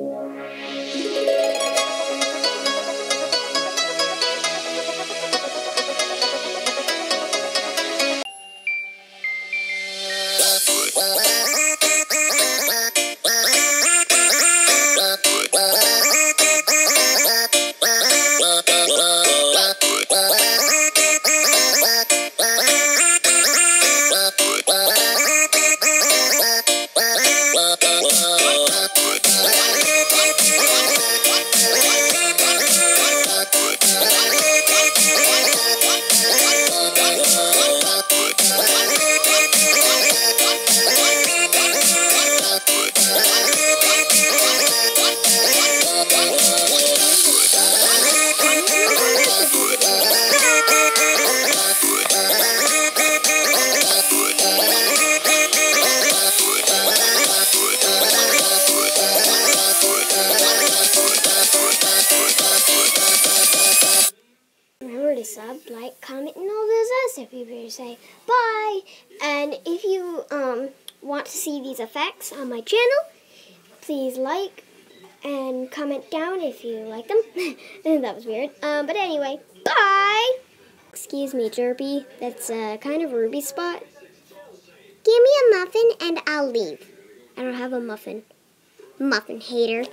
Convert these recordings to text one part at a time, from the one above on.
Remember to sub, like, comment, and all those other stuff you better say. Bye! And if you want to see these effects on my channel, please like and comment down if you like them. That was weird. But anyway, bye! Excuse me, Derpy. That's kind of a ruby spot. Give me a muffin and I'll leave. I don't have a muffin. Muffin hater.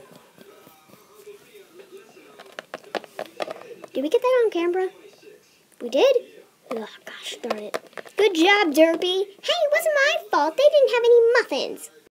Did we get that on camera? We did? Oh, gosh darn it. Good job, Derpy. Hey, it wasn't my fault. They didn't have any muffins.